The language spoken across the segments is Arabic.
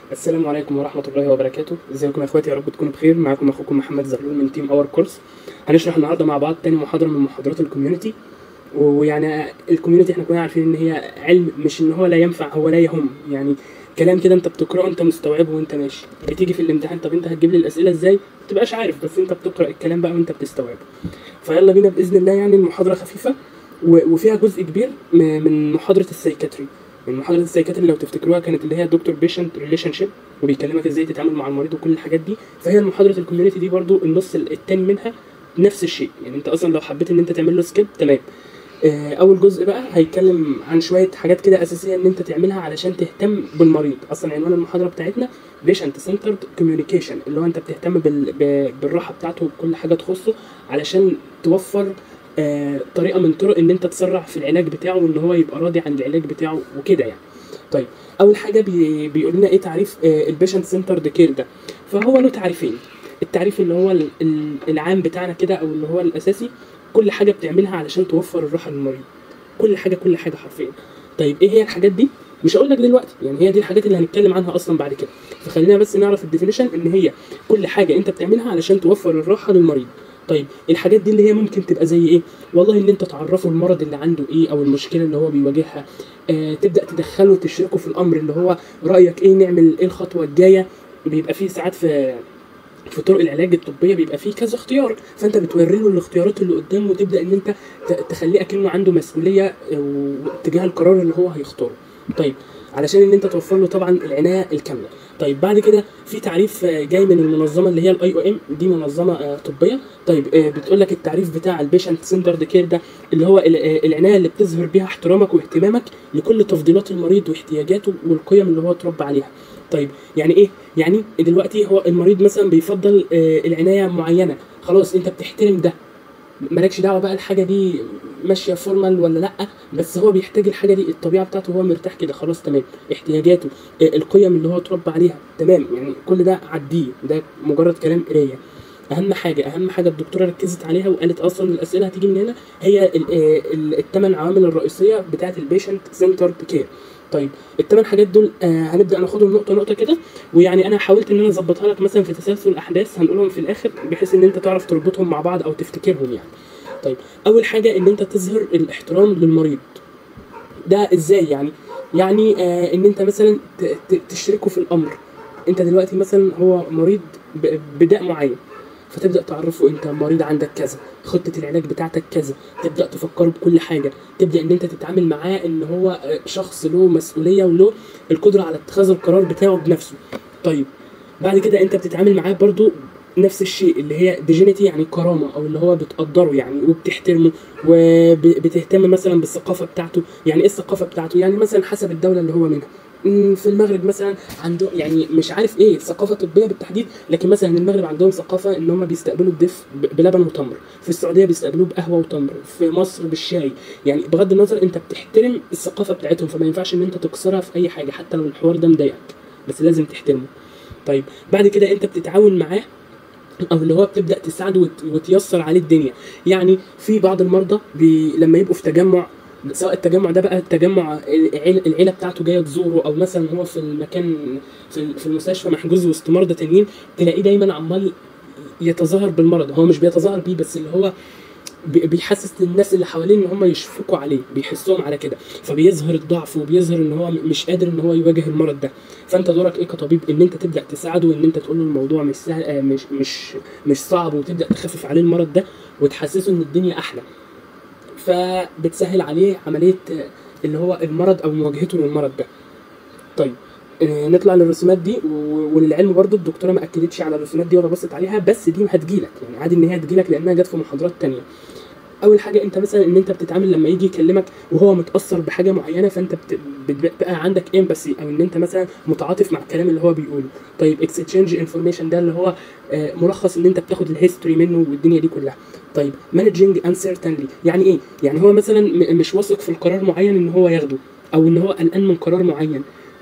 السلام عليكم ورحمة الله وبركاته. ازيكم يا اخواتي؟ يا رب تكونوا بخير. معاكم اخوكم محمد زغلول من تيم اور كورس. هنشرح النهارده مع بعض تاني محاضرة من محاضرات الكوميونتي. ويعني الكوميونتي احنا كلنا عارفين ان هي علم، مش ان هو لا ينفع، هو لا يهم. يعني كلام كده انت بتقراه انت مستوعبه وانت ماشي، بتيجي في الامتحان طب انت هتجيب لي الاسئله ازاي؟ ما تبقاش عارف، بس انت بتقرا الكلام بقى وانت بتستوعبه. فيلا بينا باذن الله. يعني المحاضره خفيفه وفيها جزء كبير من محاضره السايكاتري. من محاضره السايكاتري لو تفتكروها كانت اللي هي دكتور بيشنت ريليشن شيب، وبيكلمك ازاي تتعامل مع المريض وكل الحاجات دي. فهي محاضره الكوميونتي دي برضو النص التاني منها نفس الشيء. يعني انت اصلا لو حبيت ان انت تعمل له سكيب تمام. اول جزء بقى هيتكلم عن شويه حاجات كده اساسيه ان انت تعملها علشان تهتم بالمريض. اصلا عنوان المحاضره بتاعتنا بيشنت سنترد كوميونيكيشن، اللي هو انت بتهتم بالراحه بتاعته وكل حاجه تخصه علشان توفر طريقه من طرق ان انت تسرع في العلاج بتاعه وان هو يبقى راضي عن العلاج بتاعه وكده يعني. طيب اول حاجه بيقول لنا ايه تعريف البيشنت سنترد كير ده. فهو له تعريفين. التعريف اللي هو العام بتاعنا كده او اللي هو الاساسي، كل حاجه بتعملها علشان توفر الراحه للمريض. كل حاجه كل حاجه حرفيا. طيب ايه هي الحاجات دي؟ مش هقول لك دلوقتي، يعني هي دي الحاجات اللي هنتكلم عنها اصلا بعد كده. فخلينا بس نعرف الديفينيشن ان هي كل حاجه انت بتعملها علشان توفر الراحه للمريض. طيب الحاجات دي اللي هي ممكن تبقى زي ايه؟ والله ان انت تعرفه المرض اللي عنده ايه او المشكله اللي هو بيواجهها. تبدا تدخله تشركه في الامر اللي هو رايك ايه، نعمل ايه الخطوه الجايه. بيبقى فيه ساعات في طرق العلاج الطبيه بيبقى فيه كذا اختيار، فانت بتوري له الاختيارات اللي قدامه وتبدا ان انت تخليه اكنه عنده مسؤوليه تجاه القرار اللي هو هيختاره. طيب علشان ان انت توفر له طبعا العنايه الكامله. طيب بعد كده في تعريف جاي من المنظمه اللي هي الاي او ام، دي منظمه طبيه. طيب بتقول لك التعريف بتاع البيشنت سنترد كير ده اللي هو العنايه اللي بتظهر بيها احترامك واهتمامك لكل تفضيلات المريض واحتياجاته والقيم اللي هو اتربى عليها. طيب يعني ايه؟ يعني دلوقتي هو المريض مثلا بيفضل العنايه معينه، خلاص انت بتحترم ده، مالكش دعوه بقى الحاجه دي ماشيه فورمال ولا لا، بس هو بيحتاج الحاجه دي، الطبيعه بتاعته هو مرتاح كده، خلاص تمام. احتياجاته القيم اللي هو اتربى عليها تمام. يعني كل ده عديه، ده مجرد كلام قرايه. اهم حاجه الدكتوره ركزت عليها وقالت اصلا الاسئله هتيجي من هنا، هي الثمان عوامل الرئيسيه بتاعه البيشنت سنترد كير. طيب الثمان حاجات دول هنبدا ناخدهم نقطه نقطه كده. ويعني انا حاولت ان انا اظبطها لك مثلا في تسلسل الاحداث، هنقولهم في الاخر بحيث ان انت تعرف تربطهم مع بعض او تفتكرهم يعني. طيب اول حاجه ان انت تظهر الاحترام للمريض. ده ازاي يعني؟ يعني ان انت مثلا تشركه في الامر. انت دلوقتي مثلا هو مريض بداء معين، فتبدا تعرفه انت مريض عندك كذا، خطه العلاج بتاعتك كذا، تبدا تفكره بكل حاجه، تبدا ان انت تتعامل معاه ان هو شخص له مسؤوليه وله القدره على اتخاذ القرار بتاعه بنفسه. طيب بعد كده انت بتتعامل معاه برضو نفس الشيء اللي هي ديجينيتي، يعني كرامه، او اللي هو بتقدره يعني وبتحترمه وبتهتم مثلا بالثقافه بتاعته. يعني ايه الثقافه بتاعته؟ يعني مثلا حسب الدوله اللي هو منها. في المغرب مثلا عنده يعني مش عارف ايه ثقافه طبيه بالتحديد، لكن مثلا المغرب عندهم ثقافه ان هم بيستقبلوا الضيف بلبن وتمر، في السعوديه بيستقبلوه بقهوه وتمر، في مصر بالشاي. يعني بغض النظر انت بتحترم الثقافه بتاعتهم، فما ينفعش ان انت تكسرها في اي حاجه حتى لو الحوار ده مضايقك، بس لازم تحترمه. طيب بعد كده انت بتتعاون معاه او اللي هو بتبدا تساعده وتيسر عليه الدنيا. يعني في بعض المرضى لما يبقوا في تجمع، سواء التجمع ده بقى التجمع العيله بتاعته جايه تزوره، او مثلا هو في المكان في المستشفى محجوز وسط مرضى تانيين، تلاقيه دايما عمال يتظاهر بالمرض. هو مش بيتظاهر بيه، بس اللي هو بيحسس الناس اللي حواليه ان هم يشفقوا عليه، بيحسهم على كده، فبيظهر الضعف وبيظهر ان هو مش قادر ان هو يواجه المرض ده. فانت دورك ايه كطبيب؟ ان انت تبدا تساعده، وان انت تقول له الموضوع مش سهل، مش صعب، وتبدا تخفف عليه المرض ده وتحسسه ان الدنيا احلى. فبتسهل عليه عمليه اللي هو المرض او مواجهته للمرض ده. طيب نطلع للرسومات دي. وللعلم برضو الدكتوره ما اكدتش على الرسومات دي ولا بصت عليها، بس دي هتجيلك، يعني عادي ان هي تجيلك لانها جت في محاضرات تانية. اول حاجه انت مثلا ان انت بتتعامل لما يجي يكلمك وهو متاثر بحاجه معينه، فانت بقى عندك امباثي، او ان انت مثلا متعاطف مع الكلام اللي هو بيقوله. طيب اكستشينج انفورميشن ده اللي هو ملخص ان انت بتاخد الهيستوري منه والدنيا دي كلها. طيب مانجينج انسرتينلي يعني ايه؟ يعني هو مثلا مش واثق في القرار معين ان هو ياخده، او ان هو قلقان من قرار معين،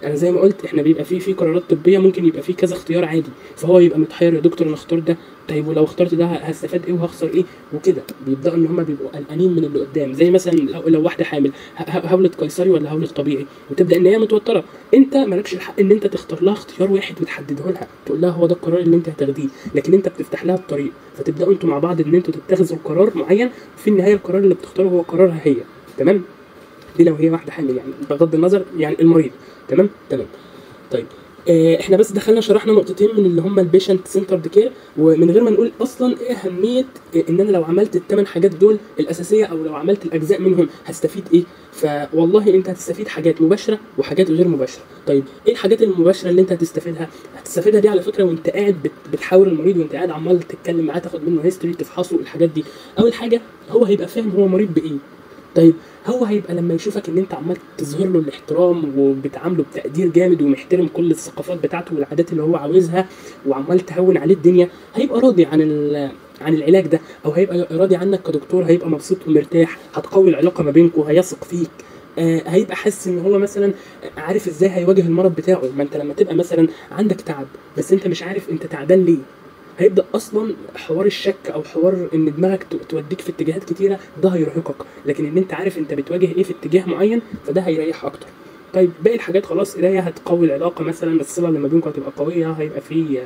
انا زي ما قلت احنا بيبقى في قرارات طبيه ممكن يبقى في كذا اختيار عادي، فهو يبقى متحير يا دكتور انا اختار ده، طيب ولو اخترت ده هستفاد ايه وهخسر ايه وكده. بيبداوا ان هم بيبقوا قلقانين من اللي قدام، زي مثلا لو واحده حامل هولد قيصري ولا هولد طبيعي، وتبدا ان هي متوتره، انت مالكش الحق ان انت تختار لها اختيار واحد وتحدده لها تقول لها هو ده القرار اللي انت هتاخديه، لكن انت بتفتح لها الطريق، فتبداوا انتوا مع بعض ان انتوا تتخذوا قرار معين، وفي النهايه القرار اللي بتختاره هو قرارها هي. تمام؟ دي لو هي واحده حامل يعني، بغض النظر يعني المريض. تمام تمام. طيب احنا بس دخلنا شرحنا نقطتين من اللي هم البيشنت سنترد كير، ومن غير ما نقول اصلا ايه اهميه ان انا لو عملت الثمان حاجات دول الاساسيه، او لو عملت الاجزاء منهم هستفيد ايه. فوالله انت هتستفيد حاجات مباشره وحاجات غير مباشره. طيب ايه الحاجات المباشره اللي انت هتستفيدها؟ هتستفيدها دي على فكره وانت قاعد بتحاور المريض، وانت قاعد عمال تتكلم معاه، تاخد منه هيستوري، تفحصه، الحاجات دي. اول حاجه هو هيبقى فاهم هو مريض بايه. طيب هو هيبقى لما يشوفك ان انت عمال تظهر له الاحترام وبتعامله بتقدير جامد ومحترم كل الثقافات بتاعته والعادات اللي هو عاوزها، وعمال تهون عليه الدنيا، هيبقى راضي عن العلاج ده، او هيبقى راضي عنك كدكتور، هيبقى مبسوط ومرتاح، هتقوي العلاقه ما بينكم، هيثق فيك. هيبقى حاسس ان هو مثلا عارف ازاي هيواجه المرض بتاعه. ما انت لما تبقى مثلا عندك تعب بس انت مش عارف انت تعبان ليه، هيبدا اصلا حوار الشك او حوار ان دماغك توديك في اتجاهات كتيره، ده هيرهقك. لكن ان انت عارف انت بتواجه ايه في اتجاه معين، فده هيريح اكتر. طيب باقي الحاجات خلاص، قرايه هتقوي العلاقه مثلا، الصله اللي ما بينكم هتبقى قويه، هيبقى في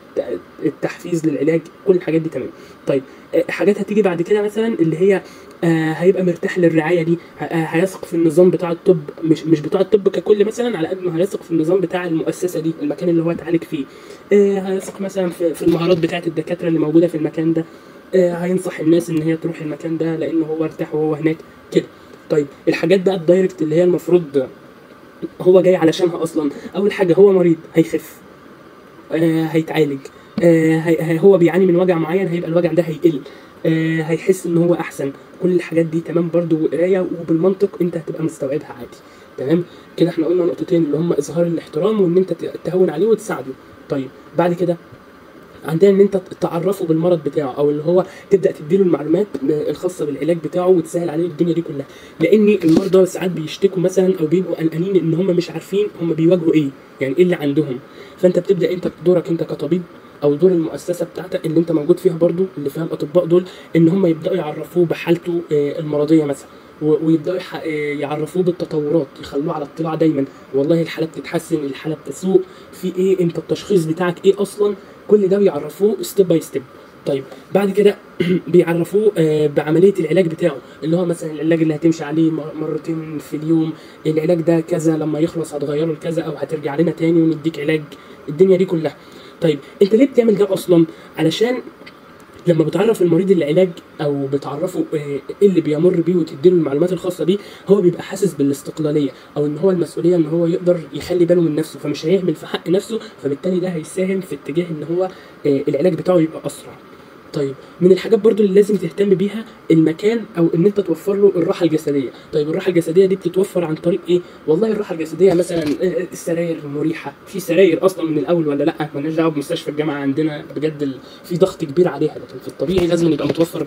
التحفيز للعلاج، كل الحاجات دي تمام. طيب حاجات هتيجي بعد كده مثلا اللي هي هيبقى مرتاح للرعايه دي، هيثق في النظام بتاع الطب، مش بتاع الطب ككل مثلا، على قد ما هيثق في النظام بتاع المؤسسه دي، المكان اللي هو اتعالج فيه. هيثق مثلا في المهارات بتاعه الدكاتره اللي موجوده في المكان ده. هينصح الناس ان هي تروح المكان ده لانه هو ارتاح وهو هناك كده. طيب الحاجات بقى الدايركت اللي هي المفروض هو جاي علشانها اصلا، اول حاجه هو مريض هيخف، هيتعالج، هو بيعاني من وجع معين، هيبقى الوجع ده هيقل، هيحس ان هو احسن. كل الحاجات دي تمام برضو، وقرايه وبالمنطق انت هتبقى مستوعبها عادي. تمام كده احنا قلنا نقطتين اللي هم اظهار الاحترام وان انت تهون عليه وتساعده. طيب بعد كده عندنا ان انت تعرفه بالمرض بتاعه، او اللي هو تبدا تديله المعلومات الخاصه بالعلاج بتاعه وتسهل عليه الدنيا دي كلها. لان المرضى ساعات بيشتكوا مثلا او بيبقوا قلقانين ان هم مش عارفين هم بيواجهوا ايه، يعني ايه اللي عندهم. فانت بتبدا انت دورك انت كطبيب، او دور المؤسسه بتاعتك اللي انت موجود فيها برضو، اللي فيها الاطباء دول، ان هم يبداوا يعرفوه بحالته المرضيه مثلا، ويبداوا يعرفوه بالتطورات، يخلوه على اطلاع دايما، والله الحاله بتتحسن، الحاله بتسوء، في ايه، انت التشخيص بتاعك ايه اصلا، كل ده بيعرفوه ستيب باي ستيب. طيب بعد كده بيعرفوه بعمليه العلاج بتاعه، اللي هو مثلا العلاج اللي هتمشي عليه مرتين في اليوم، العلاج ده كذا، لما يخلص هتغيره لكذا، او هترجع لنا تاني ونديك علاج، الدنيا دي كلها. طيب انت ليه بتعمل ده اصلا؟ علشان لما بتعرف المريض العلاج او بتعرفه ايه اللي بيمر بيه وتديله المعلومات الخاصه بيه، هو بيبقى حاسس بالاستقلاليه، او ان هو المسؤوليه ان هو يقدر يخلي باله من نفسه، فمش هيهمل في حق نفسه، فبالتالي ده هيساهم في اتجاه ان هو العلاج بتاعه يبقى اسرع. طيب من الحاجات برضو اللي لازم تهتم بيها المكان، او ان انت توفر له الراحه الجسديه. طيب الراحه الجسديه دي بتتوفر عن طريق ايه؟ والله الراحه الجسديه مثلا السراير مريحه، في سراير اصلا من الاول ولا لا، مالناش دعوه بمستشفى الجامعه عندنا بجد في ضغط كبير عليها، لكن في الطبيعي لازم يبقى متوفر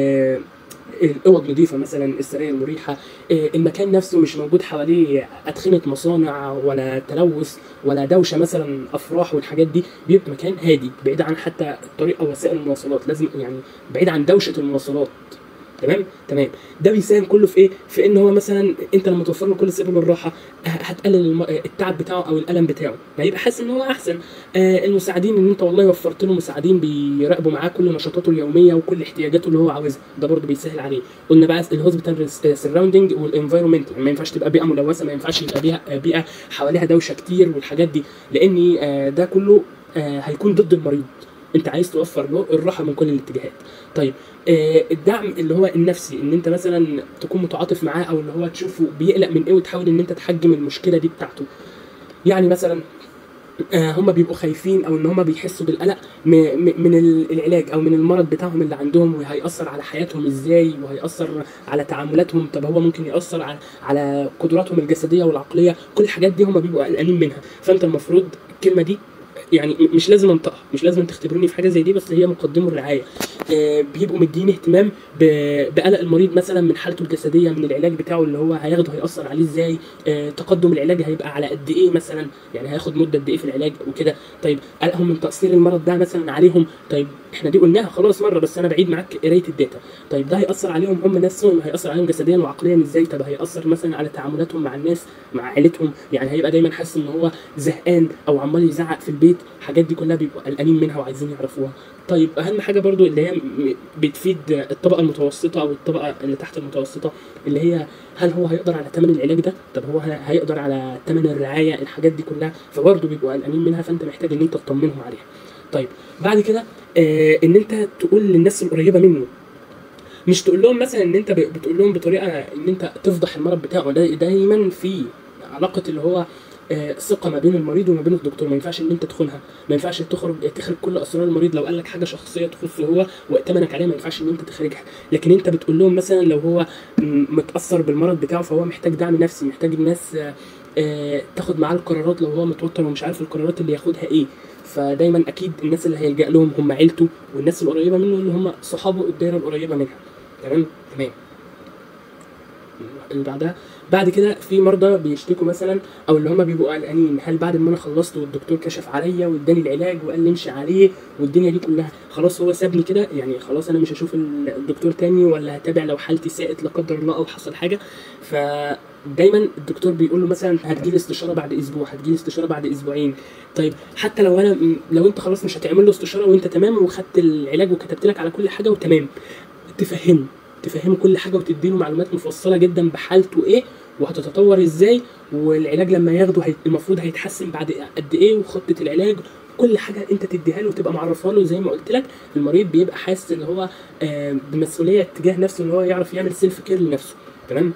الاوض نظيفه مثلا، السراير مريحه، المكان نفسه مش موجود حواليه ادخنه مصانع ولا تلوث ولا دوشه مثلا افراح والحاجات دي، بيبقى مكان هادي بعيد عن حتى الطريق او وسائل المواصلات، لازم يعني بعيد عن دوشه المواصلات. تمام تمام. ده بيساهم كله في ايه؟ في ان هو مثلا انت لما توفر له كل سبل الراحه هتقلل التعب بتاعه او الالم بتاعه، هيبقى حاسس ان هو احسن. المساعدين ان انت والله وفرت له مساعدين بيراقبوا معاه كل نشاطاته اليوميه وكل احتياجاته اللي هو عاوزها، ده برده بيسهل عليه. قلنا بقى الهوسبيتال سراوندنج والانفايرمنت، ما ينفعش تبقى بيئه ملوثه، ما ينفعش يبقى بيئه حواليها دوشه كتير والحاجات دي، لان ده كله هيكون ضد المريض. انت عايز توفر له الراحه من كل الاتجاهات. طيب الدعم اللي هو النفسي، ان انت مثلا تكون متعاطف معاه، او اللي هو تشوفه بيقلق من ايه وتحاول ان انت تحجم المشكله دي بتاعته. يعني مثلا هم بيبقوا خايفين او ان هم بيحسوا بالقلق من العلاج او من المرض بتاعهم اللي عندهم، وهيأثر على حياتهم ازاي، وهيأثر على تعاملاتهم، طب هو ممكن يأثر على قدراتهم الجسديه والعقليه، كل الحاجات دي هم بيبقوا قلقانين منها. فانت المفروض الكلمه دي يعني مش لازم انطقها، مش لازم تختبروني في حاجه زي دي، بس هي مقدمه الرعايه. بيبقوا مدين اهتمام بقلق المريض مثلا من حالته الجسديه، من العلاج بتاعه اللي هو هياخده هيأثر عليه ازاي، تقدم العلاج هيبقى على قد ايه مثلا، يعني هياخد مده قد ايه في العلاج وكده. طيب قلقهم من تأثير المرض ده مثلا عليهم. طيب احنا دي قلناها خلاص مره، بس انا بعيد معاك قرايه الداتا. طيب ده هيأثر عليهم هم نفسهم، هيأثر عليهم جسديا وعقليا ازاي؟ طب هيأثر مثلا على تعاملاتهم مع الناس، مع عائلتهم، يعني هيبقى دايما حاسس ان هو زهقان او عمال يزعق في البيت. الحاجات دي كلها بيبقوا قلقانين منها وعايزين يعرفوها. طيب اهم حاجه برضو اللي هي بتفيد الطبقه المتوسطه او الطبقه اللي تحت المتوسطه، اللي هي هل هو هيقدر على ثمن العلاج ده؟ طب هو هيقدر على ثمن الرعايه؟ الحاجات دي كلها فبرضه بيبقوا قلقانين منها، فانت محتاج ان انت تطمنهم عليها. طيب بعد كده ان انت تقول للناس القريبه منه، مش تقول لهم مثلا ان انت بتقول لهم بطريقه ان انت تفضح المرض بتاعه. ده دايما في علاقه اللي هو ثقه ما بين المريض وما بين الدكتور، ما ينفعش ان انت تخونها، ما ينفعش تخرج كل اسرار المريض. لو قال لك حاجه شخصيه تخصه هو وائتمنك عليها، ما ينفعش ان انت تخرجها. لكن انت بتقول لهم مثلا لو هو متاثر بالمرض بتاعه فهو محتاج دعم نفسي، محتاج الناس تاخد معاه القرارات لو هو متوتر ومش عارف القرارات اللي ياخدها ايه. فدايما اكيد الناس اللي هيلجأ لهم هم عيلته والناس القريبه منه اللي هم صحابه الدايره القريبه منها. تمام. اللي بعد كده في مرضى بيشتكوا مثلا او اللي هم بيبقوا قلقانين، هل بعد ما انا خلصت والدكتور كشف عليا واداني العلاج وقال لي امشي عليه والدنيا دي كلها خلاص هو سابني كده، يعني خلاص انا مش هشوف الدكتور تاني ولا هتابع لو حالتي ساءت لا قدر الله او حصل حاجه؟ فدايما الدكتور بيقول له مثلا هتجيلي استشاره بعد اسبوع، هتجيلي استشاره بعد اسبوعين. طيب حتى لو انت خلاص مش هتعمل له استشاره وانت تمام وخدت العلاج وكتبت لك على كل حاجه وتمام، تفهمه كل حاجه وتديله معلومات مفصله جدا بحالته ايه وهتتطور ازاي، والعلاج لما ياخده المفروض هيتحسن بعد قد ايه، وخطه العلاج كل حاجه انت تديها له وتبقى معرفها له. زي ما قلت لك المريض بيبقى حاسس ان هو بمسؤوليه تجاه نفسه، ان هو يعرف يعمل سيلف كير لنفسه. تمام.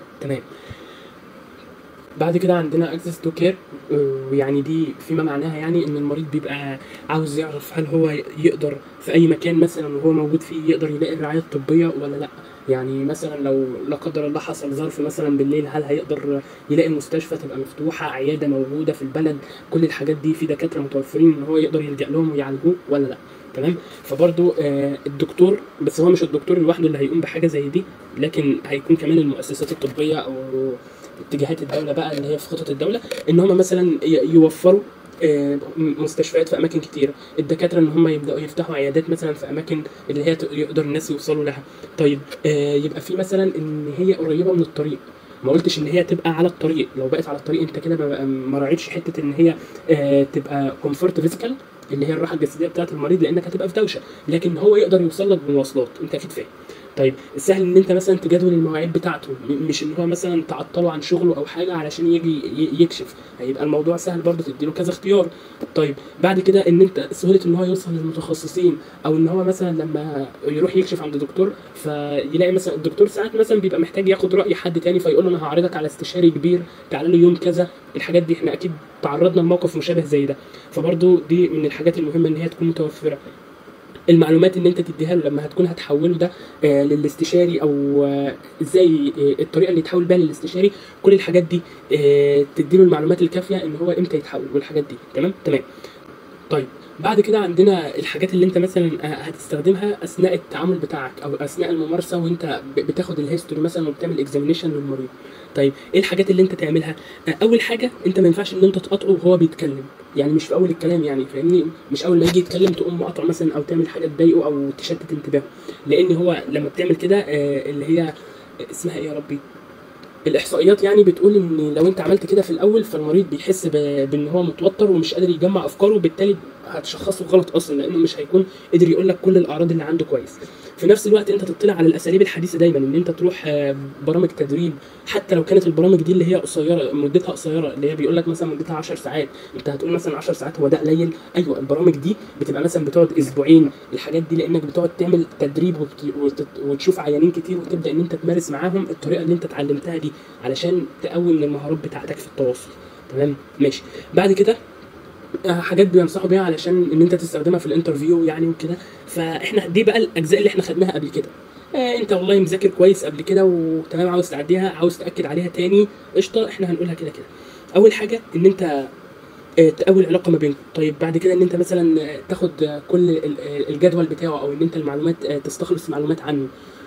بعد كده عندنا اكسس تو كير، ويعني دي فيما معناها يعني ان المريض بيبقى عاوز يعرف هل هو يقدر في اي مكان مثلا وهو موجود فيه يقدر يلاقي الرعايه الطبيه ولا لا. يعني مثلا لو لا قدر الله حصل ظرف مثلا بالليل، هل هيقدر يلاقي مستشفى تبقى مفتوحه، عياده موجوده في البلد، كل الحاجات دي في دكاتره متوفرين ان هو يقدر يلجأ لهم ويعالجوه ولا لا. تمام. فبرضو الدكتور، بس هو مش الدكتور لوحده اللي هيقوم بحاجه زي دي، لكن هيكون كمان المؤسسات الطبيه او اتجاهات الدوله بقى اللي هي في خطط الدوله، ان هم مثلا يوفروا مستشفيات في اماكن كتيره، الدكاتره ان هم يبداوا يفتحوا عيادات مثلا في اماكن اللي هي يقدر الناس يوصلوا لها. طيب يبقى في مثلا ان هي قريبه من الطريق، ما قلتش ان هي تبقى على الطريق. لو بقت على الطريق انت كده ما راعيتش حته ان هي تبقى كومفورت فيزيكال اللي هي الراحه الجسديه بتاعه المريض، لانك هتبقى في دوشه، لكن هو يقدر يوصل لك بالمواصلات، انت اكيد فاهم. طيب السهل ان انت مثلا تجدول المواعيد بتاعته، مش ان هو مثلا تعطله عن شغله او حاجه علشان يجي يكشف، هيبقى الموضوع سهل برضه تديله كذا اختيار. طيب بعد كده ان انت سهوله ان هو يوصل للمتخصصين، او ان هو مثلا لما يروح يكشف عند دكتور فيلاقي مثلا الدكتور ساعات مثلا بيبقى محتاج ياخد راي حد تاني، فيقول له انا هعرضك على استشاري كبير تعالى له يوم كذا. الحاجات دي احنا اكيد تعرضنا لموقف مشابه زي ده، فبرضه دي من الحاجات المهمه ان هي تكون متوفره. المعلومات اللي انت تديها له لما هتكون هتحوله ده للاستشاري، او ازاي الطريقه اللي يتحول بيها للاستشاري، كل الحاجات دي تديله المعلومات الكافيه ان هو امتى يتحول والحاجات دي. تمام. طيب بعد كده عندنا الحاجات اللي انت مثلا هتستخدمها اثناء التعامل بتاعك او اثناء الممارسه وانت بتاخد الهيستوري مثلا وبتعمل اكزامينيشن للمريض. طيب ايه الحاجات اللي انت تعملها؟ اول حاجه انت ما ينفعش ان انت تقاطعه وهو بيتكلم، يعني مش في اول الكلام، يعني فاهمني، مش اول ما يجي يتكلم تقوم مقاطعه مثلا او تعمل حاجه تضايقه او تشتت انتباهه، لان هو لما بتعمل كده اللي هي اسمها ايه يا ربي، الاحصائيات يعني بتقول ان لو انت عملت كده في الاول فالمريض بيحس بان هو متوتر ومش قادر يجمع افكاره، وبالتالي هتشخصه غلط اصلا لانه مش هيكون قدر يقول لك كل الاعراض اللي عنده كويس. في نفس الوقت انت تطلع على الاساليب الحديثه دايما، ان انت تروح برامج تدريب، حتى لو كانت البرامج دي اللي هي قصيره مدتها قصيره، اللي هي بيقول لك مثلا مدتها 10 ساعات، انت هتقول مثلا 10 ساعات هو ده قليل؟ ايوه البرامج دي بتبقى مثلا بتقعد اسبوعين، الحاجات دي لانك بتقعد تعمل تدريب وتشوف عيانين كتير وتبدا ان انت تمارس معاهم الطريقه اللي انت اتعلمتها دي علشان تقوي من المهارات بتاعتك في التواصل. تمام ماشي. بعد كده حاجات بينصحوا بيها علشان ان انت تستخدمها في الانترفيو يعني وكده، فاحنا دي بقى الاجزاء اللي احنا خدناها قبل كده. انت والله مذاكر كويس قبل كده وتمام، عاوز تعديها، عاوز تاكد عليها تاني، قشطه، احنا هنقولها كده كده. اول حاجه ان انت تقوي العلاقه ما بينكم. طيب بعد كده ان انت مثلا تاخد كل الجدول بتاعه، او ان انت المعلومات تستخلص معلومات عنه،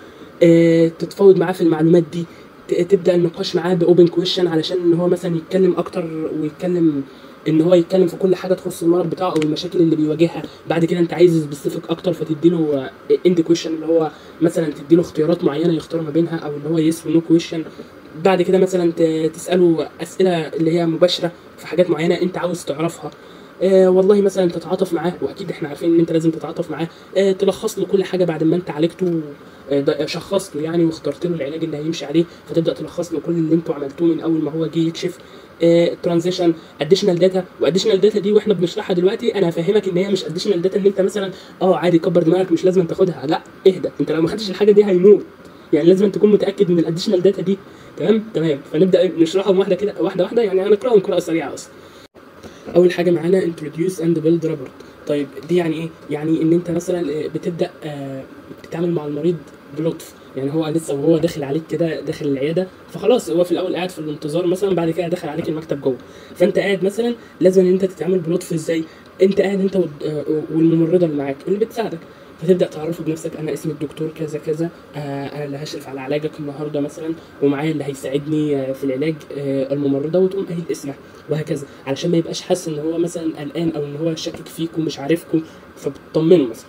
تتفاوض معاه في المعلومات دي، تبدا النقاش معاه باوبن كويشن علشان ان هو مثلا يتكلم اكتر، ويتكلم ان هو يتكلم في كل حاجه تخص المرض بتاعه او المشاكل اللي بيواجهها. بعد كده انت عايز سبيسيفيك اكتر، فتديله اند كويشن اللي هو مثلا تديله اختيارات معينه يختار ما بينها، او اللي هو يس ونو كويشن. بعد كده مثلا تساله اسئله اللي هي مباشره في حاجات معينه انت عاوز تعرفها. والله مثلا تتعاطف معاه، واكيد احنا عارفين ان انت لازم تتعاطف معاه. تلخص له كل حاجه بعد ما انت عالجته، شخصت له يعني واخترت له العلاج اللي هيمشي عليه، فتبدا تلخص له كل اللي انتوا عملتوه من اول ما هو جه يكشف. ترانزيشن، اديشنال داتا. واديشنال داتا دي واحنا بنشرحها دلوقتي انا هفهمك ان هي مش اديشنال داتا ان انت مثلا عادي كبر دماغك مش لازم تاخدها، لا اهدى، انت لو ما خدتش الحاجه دي هيموت، يعني لازم تكون متاكد من الاديشنال داتا دي. تمام. فنبدا نشرحهم واحده كده، واحده واحده، يعني هنقراهم قراءه سريعه اصلا. اول حاجه معانا introduce and build rapport. طيب دي يعني ايه؟ يعني ان انت مثلا بتبدا بتتعامل مع المريض بلطف، يعني هو لسه وهو داخل عليك كده، داخل العياده، فخلاص هو في الاول قاعد في الانتظار مثلا، بعد كده دخل عليك المكتب جوه، فانت قاعد مثلا لازم ان انت تتعامل بلطف. ازاي؟ انت قاعد انت والممرضه اللي معاك اللي بتساعدك، فتبدا تعرفه بنفسك، انا اسمي الدكتور كذا كذا، انا اللي هشرف على علاجك النهارده مثلا، ومعايا اللي هيساعدني في العلاج الممرضه، وتقوم قايل اسمها وهكذا، علشان ما يبقاش حاسس ان هو مثلا قلقان او ان هو شاكك فيكم ومش عارفكم، فبتطمنه مثلا.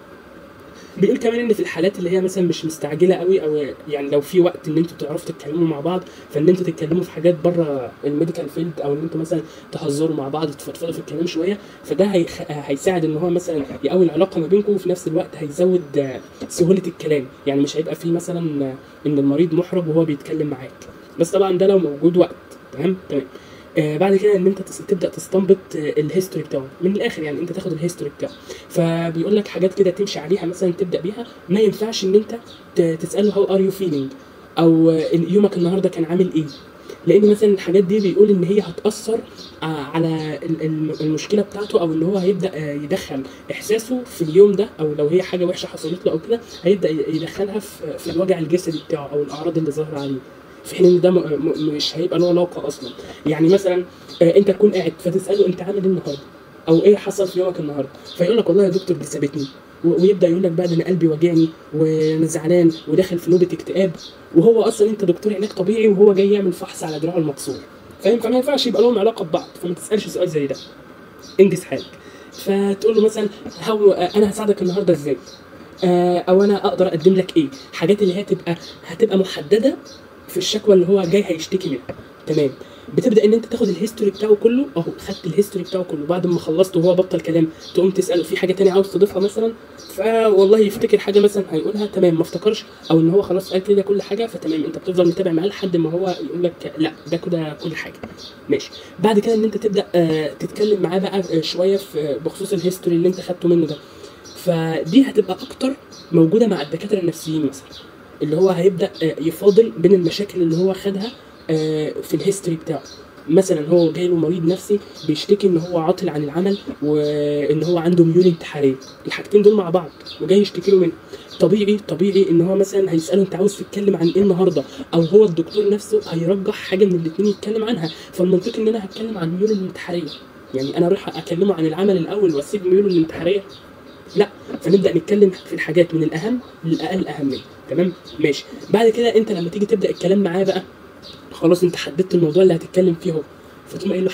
بيقول كمان ان في الحالات اللي هي مثلا مش مستعجله قوي، او يعني لو في وقت ان انتوا تعرفوا تتكلموا مع بعض، فان انتوا تتكلموا في حاجات بره الميديكال فيلد، او ان انتوا مثلا تهزروا مع بعض، تفضفضوا في الكلام شويه، فده هيساعد ان هو مثلا يقوي العلاقه ما بينكم، وفي نفس الوقت هيزود سهوله الكلام، يعني مش هيبقى في مثلا ان المريض محرج وهو بيتكلم معاك، بس طبعا ده لو موجود وقت. تمام. بعد كده ان انت تبدا تستنبط الهيستوري بتاعه من الاخر، يعني انت تاخد الهيستوري بتاعه، فبيقول لك حاجات كده تمشي عليها مثلا تبدا بيها. ما ينفعش ان انت تساله هاو ار يو فيلينج، او يومك النهارده كان عامل ايه، لان مثلا الحاجات دي بيقول ان هي هتاثر على المشكله بتاعته، او ان هو هيبدا يدخل احساسه في اليوم ده، او لو هي حاجه وحشه حصلت له او كده هيبدا يدخلها في الوجع الجسدي بتاعه او الاعراض اللي ظاهره عليه، في حين ان ده مش هيبقى له علاقه اصلا. يعني مثلا انت تكون قاعد فتساله انت عامل ايه النهارده، او ايه حصل في يومك النهارده، فيقول لك والله يا دكتور دي سابتني، ويبدا يقول لك بقى ده انا قلبي واجعني وانا زعلان وداخل في نوبه اكتئاب، وهو اصلا انت دكتور علاج طبيعي وهو جاي يعمل فحص على دراعه المكسور، فاهم؟ فما ينفعش يبقى لهم علاقه ببعض، فما تسالش سؤال زي ده، انجز حالك. فتقول له مثلا انا هساعدك النهارده ازاي، او انا اقدر اقدم لك ايه، حاجات اللي هي هتبقى محدده في الشكوى اللي هو جاي هيشتكي منها. تمام. بتبدا ان انت تاخد الهيستوري بتاعه كله، خدت الهيستوري بتاعه كله، بعد ما خلصت وهو بطل كلام تقوم تساله في حاجه تانية عاوز تضيفها مثلا، فوالله يفتكر حاجه مثلا هيقولها، تمام، ما افتكرش او ان هو خلاص قال كده كل حاجه، فتمام، انت بتفضل متابع معاه لحد ما هو يقول لك لا ده كده كل حاجه ماشي. بعد كده ان انت تبدا تتكلم معاه بقى شويه بخصوص الهيستوري اللي انت خدته منه ده، فدي هتبقى اكتر موجوده مع الدكاتره النفسيين مثلا، اللي هو هيبدا يفاضل بين المشاكل اللي هو خدها في الهيستوري بتاعه. مثلا هو جاي له مريض نفسي بيشتكي ان هو عاطل عن العمل وان هو عنده ميول انتحاريه، الحاجتين دول مع بعض وجاي يشتكي له منه، طبيعي ان هو مثلا هيساله انت عاوز تتكلم عن ايه النهارده، او هو الدكتور نفسه هيرجح حاجه من الاثنين يتكلم عنها، فالمنطقي ان انا هتكلم عن ميوله الانتحاريه، يعني انا اروح اكلمه عن العمل الاول واسيب ميوله الانتحاريه؟ لا، فنبدا نتكلم في الحاجات من الاهم للاقل اهميه. تمام ماشي. بعد كده انت لما تيجي تبدا الكلام معاه بقى، خلاص انت حددت الموضوع اللي هتتكلم فيه اهو، فتقوم قايل له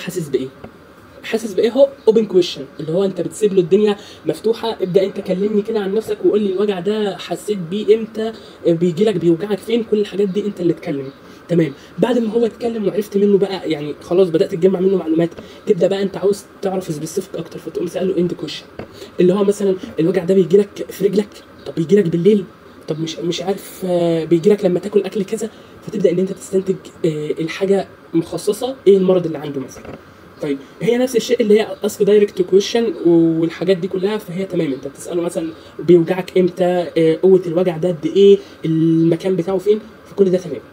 حاسس بايه اهو، اوبن كويشن، اللي هو انت بتسيب له الدنيا مفتوحه، ابدا انت كلمني كده عن نفسك وقول لي الوجع ده حسيت بيه امتى، بيجي لك بيوجعك فين، كل الحاجات دي انت اللي تكلم. تمام. بعد ما هو اتكلم وعرفت منه بقى، يعني خلاص بدات تجمع منه معلومات، تبدا بقى انت عاوز تعرف سبيسيفيك اكتر، فتقوم ساله اند كويشن، اللي هو مثلا الوجع ده بيجي لك في رجلك، طب بيجي لك بالليل، طب مش عارف بيجي لك لما تاكل اكل كذا، فتبدا ان انت تستنتج الحاجه مخصصه ايه المرض اللي عنده مثلا. طيب هي نفس الشيء اللي هي اسك دايركت كويشن والحاجات دي كلها، فهي تمام، انت بتساله مثلا بيوجعك امتى، قوه الوجع ده قد ايه، المكان بتاعه فين، فكل ده تمام.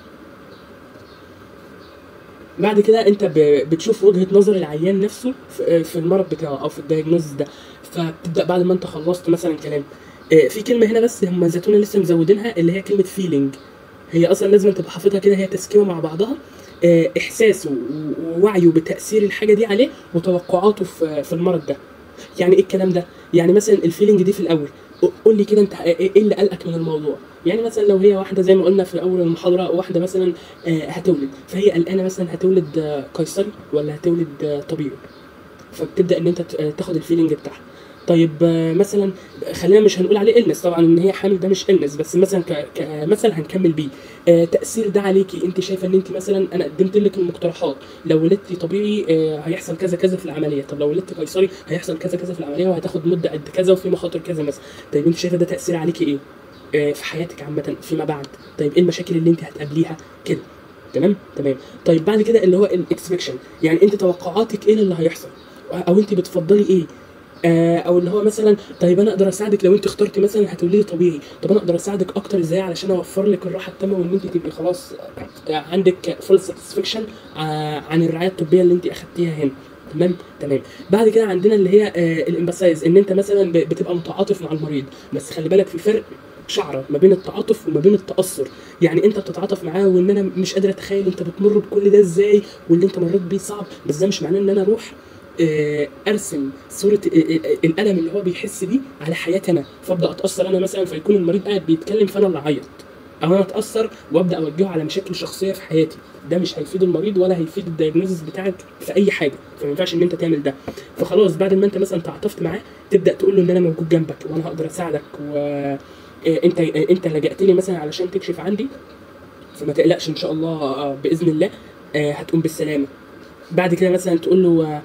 بعد كده انت بتشوف وجهه نظر العيان نفسه في المرض بتاعه او في الدايجنوز ده، فبتبدا بعد ما انت خلصت مثلا كلام، في كلمه هنا بس هم زيتونه لسه مزودينها، اللي هي كلمه فيلينج، هي اصلا لازم تبقى حافظها كده، هي تسكيمه مع بعضها، احساسه ووعيه بتاثير الحاجه دي عليه وتوقعاته في المرض ده. يعني ايه الكلام ده؟ يعني مثلا الفيلينج دي في الاول، قول لي كده انت ايه اللي قلقك من الموضوع؟ يعني مثلا لو هي واحده زي ما قلنا في اول المحاضره، واحده مثلا هتولد، فهي قلقانه مثلا هتولد قيصري ولا هتولد طبيعي، فبتبدا ان انت تاخد الفيلينج بتاعها. طيب مثلا خلينا مش هنقول عليه إلنس طبعا ان هي حامل، ده مش إلنس، بس مثلا كمثل هنكمل بيه. تاثير ده عليكي انت، شايفه ان انت مثلا انا قدمت لك المقترحات، لو ولدتي طبيعي هيحصل كذا كذا في العمليه، طب لو ولدتي قيصري هيحصل كذا كذا في العمليه وهتاخد مده قد كذا وفي مخاطر كذا مثلا. طيب انت شايفه ده تاثير عليكي ايه في حياتك عامه فيما بعد؟ طيب ايه المشاكل اللي انت هتقابليها كده؟ تمام. طيب بعد كده اللي هو الاكسبكشن، يعني انت توقعاتك ايه اللي هيحصل، او انت بتفضلي ايه. او اللي هو مثلا طيب انا اقدر اساعدك لو انت اخترتي مثلا هتولدي طبيعي، طب انا اقدر اساعدك اكتر ازاي علشان اوفر لك الراحه التامه وان انت تبقي خلاص عندك فول ساتسفكشن عن الرعايه الطبيه اللي انت اخدتيها هنا. تمام. بعد كده عندنا اللي هي الامباسايز، ان انت مثلا بتبقى متعاطف مع المريض، بس خلي بالك في فرق شعره ما بين التعاطف وما بين التاثر. يعني انت بتتعاطف معاه وان انا مش قادر اتخيل انت بتمر بكل ده ازاي واللي انت مريت بيه صعب، بس ده مش معناه ان انا اروح ارسم صوره الالم اللي هو بيحس بيه على حياتي انا، فابدا اتاثر انا مثلا، فيكون المريض قاعد بيتكلم فانا اللي اعيط، او انا اتاثر وابدا اوجهه على مشاكل شخصيه في حياتي. ده مش هيفيد المريض ولا هيفيد الدايجنوزس بتاعك في اي حاجه، فما ينفعش ان انت تعمل ده. فخلاص بعد ما انت مثلا تعاطفت معاه تبدا تقول له ان انا موجود جنبك وانا هقدر اساعدك، و انت لجأت لي مثلا علشان تكشف عندي، فما تقلقش ان شاء الله باذن الله هتقوم بالسلامه. بعد كده مثلا تقول له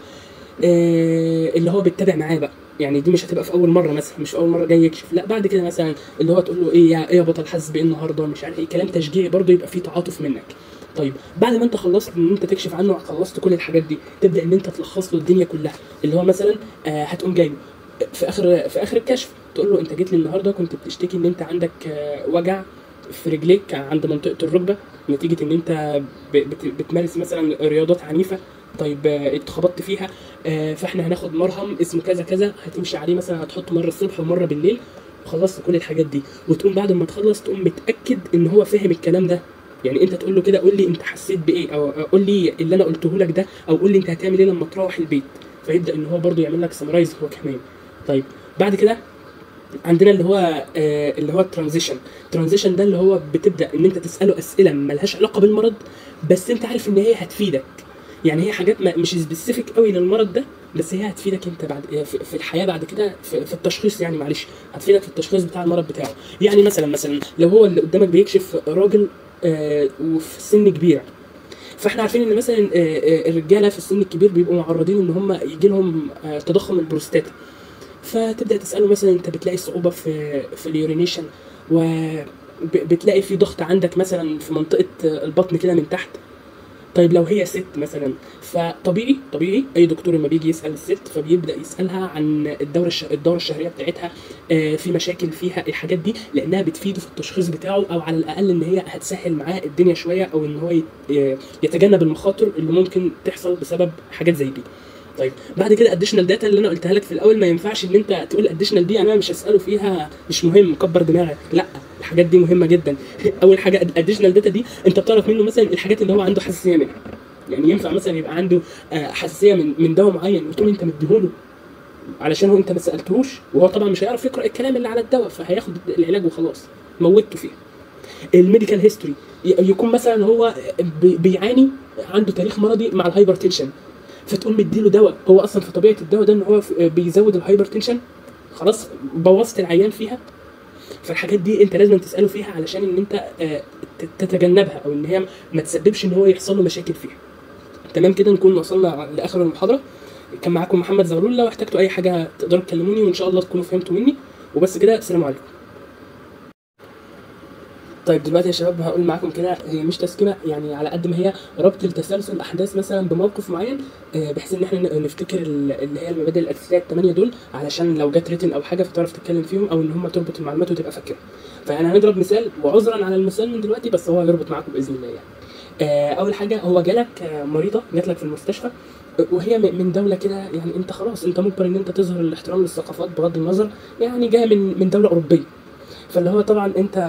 اللي هو بيتابع معاه بقى، يعني دي مش هتبقى في اول مره مثلا، مش اول مره جاي يكشف، لا بعد كده مثلا اللي هو تقول له ايه يا بطل، حاسس بايه النهارده، مش عارف ايه، كلام تشجيعي برضه يبقى فيه تعاطف منك. طيب بعد ما انت خلصت ان انت تكشف عنه، خلصت كل الحاجات دي، تبدا ان انت تلخص له الدنيا كلها. اللي هو مثلا هتقوم جاي في اخر الكشف تقول له انت جيت لي النهارده كنت بتشتكي ان انت عندك وجع في رجليك عند منطقه الركبه نتيجه ان انت بتمارس مثلا رياضات عنيفه. طيب اتخبطت فيها، فاحنا هناخد مرهم اسمه كذا كذا هتمشي عليه، مثلا هتحطه مره الصبح ومره بالليل. خلصت كل الحاجات دي وتقوم بعد ما تخلص تقوم متاكد ان هو فاهم الكلام ده. يعني انت تقول له كده قول لي انت حسيت بايه، او قول لي اللي انا قلته لك ده، او قول لي انت هتعمل ايه لما تروح البيت، فيبدا ان هو برده يعمل لك سمرايز هو كمان. طيب بعد كده عندنا اللي هو الترانزيشن ده اللي هو بتبدا ان انت تساله اسئله ملهاش علاقه بالمرض، بس انت عارف ان هي هتفيدك. يعني هي حاجات مش سبيسيفيك قوي للمرض ده، بس هي هتفيدك انت بعد في الحياه بعد كده في التشخيص، يعني معلش هتفيدك في التشخيص بتاع المرض بتاعه. يعني مثلا لو هو اللي قدامك بيكشف راجل وفي سن كبير، فاحنا عارفين ان مثلا الرجاله في السن الكبير بيبقوا معرضين ان هم يجي لهم تضخم البروستاتا. فتبدا تساله مثلا انت بتلاقي صعوبه في اليورينيشن، وبتلاقي في ضغط عندك مثلا في منطقه البطن كده من تحت. طيب لو هي ست مثلا، فطبيعي اي دكتور لما بيجي يسال الست فبيبدا يسالها عن الدوره الشهريه بتاعتها، في مشاكل فيها الحاجات دي، لانها بتفيده في التشخيص بتاعه، او على الاقل ان هي هتسهل معاه الدنيا شويه، او ان هو يتجنب المخاطر اللي ممكن تحصل بسبب حاجات زي دي. طيب بعد كده اديشنال داتا اللي انا قلتها لك في الاول، ما ينفعش ان انت تقول اديشنال دي انا مش هساله فيها مش مهم كبر دماغك، لا الحاجات دي مهمه جدا. اول حاجه اديشنال داتا دي انت بتعرف منه مثلا الحاجات اللي هو عنده حساسيه منها. يعني ينفع مثلا يبقى عنده حساسيه من دواء معين وتقول انت مديهوله علشان هو انت ما سالتهوش، وهو طبعا مش هيعرف يقرا الكلام اللي على الدواء فهياخد العلاج وخلاص موتته فيه. الميديكال هيستوري يكون مثلا هو بيعاني عنده تاريخ مرضي مع الهايبر تنشن، فتقوم مديله دواء هو اصلا في طبيعه الدواء ده ان هو بيزود الهايبر تنشن، خلاص بوظت العيان فيها. فالحاجات دي انت لازم تساله فيها علشان ان انت تتجنبها، او ان هي ما تسببش ان هو يحصل له مشاكل فيها. تمام كده نكون وصلنا لاخر المحاضره. كان معاكم محمد زغلول، لو احتجتوا اي حاجه تقدروا تكلموني وان شاء الله تكونوا فهمتوا مني. وبس كده، السلام عليكم. طيب دلوقتي يا شباب هقول معاكم كده، هي مش تسكينه يعني على قد ما هي ربط التسلسل الاحداث مثلا بموقف معين، بحيث ان احنا نفتكر اللي هي المبادئ الاساسيه الثمانيه دول، علشان لو جت ريتن او حاجه فتعرف تتكلم فيهم، او ان هم تربط المعلومات وتبقى فاكرها. فانا هنضرب مثال، وعذرا على المثال من دلوقتي بس هو هيربط معاكم باذن الله يعني. اول حاجه هو جالك مريضه جات لك في المستشفى، وهي من دوله كده، يعني انت خلاص انت مجبر ان انت تظهر الاحترام للثقافات بغض النظر، يعني جايه من دوله اوروبيه. فاللي هو طبعا انت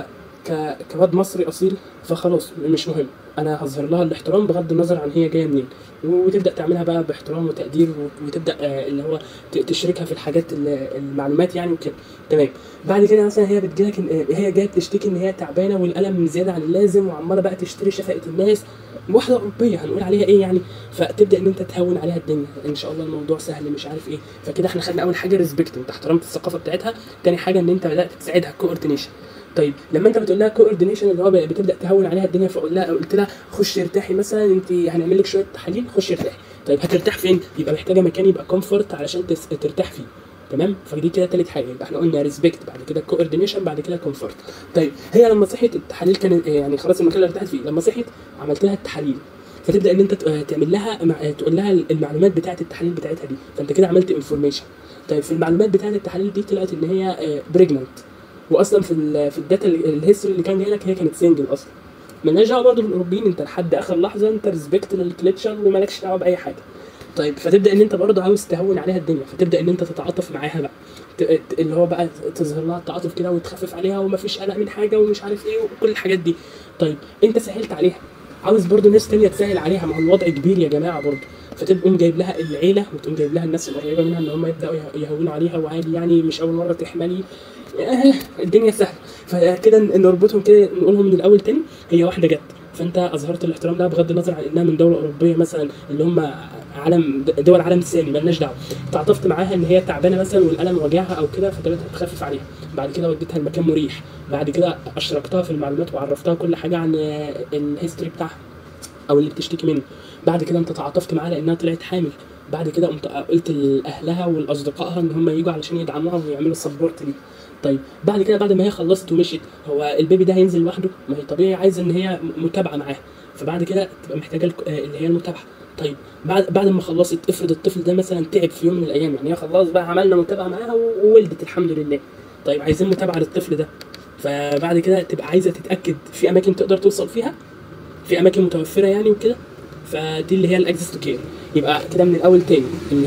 كواد مصري اصيل فخلاص مش مهم، انا هظهر لها الاحترام بغض النظر عن هي جايه منين، وتبدا تعملها بقى باحترام وتقدير، وتبدا اللي هو تشركها في الحاجات المعلومات يعني وكده. تمام. بعد كده مثلا هي بتجيلك هي جايه بتشتكي ان هي تعبانه والالم زياده عن اللازم وعماله بقى تشتري شفقه الناس، واحده اوروبيه هنقول عليها ايه يعني، فتبدا ان انت تهون عليها الدنيا، ان شاء الله الموضوع سهل مش عارف ايه. فكده احنا خدنا اول حاجه ريسبكت، انت احترمت الثقافه بتاعتها. تاني حاجه ان انت بدات تساعدها كوردينيشن. طيب لما انت بتقول لها كوردينيشن اللي هو بتبدا تهون عليها الدنيا، قلت لها خشي ارتاحي مثلا، انت هنعمل لك شويه تحاليل خشي ارتاحي. طيب هترتاح فين؟ يبقى محتاجه مكان يبقى كومفورت علشان ترتاح فيه. تمام. فدي كده تالت حاجه، يبقى احنا قلنا ريسبكت، بعد كده كوردينيشن، بعد كده كومفورت. طيب هي لما صحيت التحاليل كانت يعني خلاص المكان اللي ارتاحت فيه، لما صحيت عملت لها التحاليل، فتبدا ان انت تعمل لها تقول لها المعلومات بتاعه التحاليل بتاعتها دي، فانت كده عملت انفورميشن. طيب في المعلومات بتاعه التحاليل دي طلعت ان هي بريجننت، واصلا في الداتا الهيستوري اللي كان جاي لك هي كانت سنجل اصلا. مالناش دعوه برضه بالاوروبيين، انت لحد اخر لحظه انت ريسبكت للكليتشر ومالكش دعوه باي حاجه. طيب فتبدا ان انت برضه عاوز تهون عليها الدنيا، فتبدا ان انت تتعاطف معاها بقى، اللي هو بقى تظهر لها التعاطف كده وتخفف عليها ومفيش قلق من حاجه ومش عارف ايه وكل الحاجات دي. طيب انت سهلت عليها، عاوز برضه ناس تانية تسهل عليها، ما هو الوضع كبير يا جماعه برضه. فتقوم جايب لها العيله وتقوم جايب لها الناس القريبه منها ان هم يبداوا يهونوا عليها، وعادي يعني مش اول مره تحملي، الدنيا سهله. فكده نربطهم كده نقولهم من الاول تاني. هي واحده جت، فانت اظهرت الاحترام ده بغض النظر عن انها من دوله اوروبيه مثلا اللي هم دول عالم ثاني مالناش دعوه. تعاطفت معاها ان هي تعبانه مثلا والالم واجعها او كده، فابتديت تخفف عليها. بعد كده وديتها المكان مريح، بعد كده اشركتها في المعلومات وعرفتها كل حاجه عن الهيستوري بتاعها او اللي بتشتكي منه. بعد كده انت تعاطفت معاها لانها طلعت حامل، بعد كده قلت لاهلها والاصدقائها ان هم يجوا علشان يدعموها ويعملوا السبورت دي. طيب بعد كده بعد ما هي خلصت ومشيت، هو البيبي ده هينزل لوحده؟ ما هي طبيعي عايزه ان هي متابعه معاها، فبعد كده تبقى محتاجه اللي هي المتابعه. طيب بعد ما خلصت، افرض الطفل ده مثلا تعب في يوم من الايام، يعني هي خلاص بقى عملنا متابعه معاها وولدت الحمد لله. طيب عايزين متابعه للطفل ده، فبعد كده تبقى عايزه تتاكد في اماكن تقدر توصل فيها، في اماكن متوفره يعني وكده. فدي اللي هي الاكسس تو كير. يبقى كده من الاول تاني اللي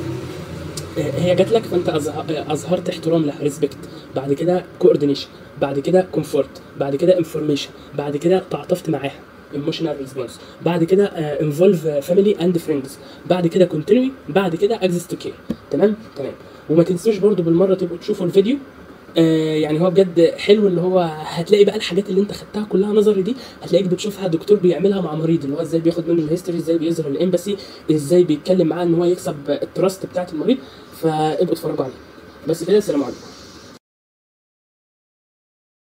هي جات لك، فانت اظهرت احترام لها ريسبكت، بعد كده كوردينيشن، بعد كده كومفورت، بعد كده انفورميشن، بعد كده تعاطفت معاها ايموشنال ريسبونس، بعد كده انفولف فاميلي اند فريندز، بعد كده كونتينيو، بعد كده اكسس تو كير. تمام. وما تنسوش برضو بالمره تبقوا تشوفوا الفيديو. يعني هو بجد حلو، اللي هو هتلاقي بقى الحاجات اللي انت خدتها كلها نظري دي هتلاقيك بتشوفها دكتور بيعملها مع مريض، اللي هو ازاي بياخد منه الهيستوري، ازاي بيظهر الامباسي، ازاي بيتكلم معاه ان هو يكسب التراست بتاعت المريض. فابقوا اتفرجوا عليه. بس كده، السلام عليكم.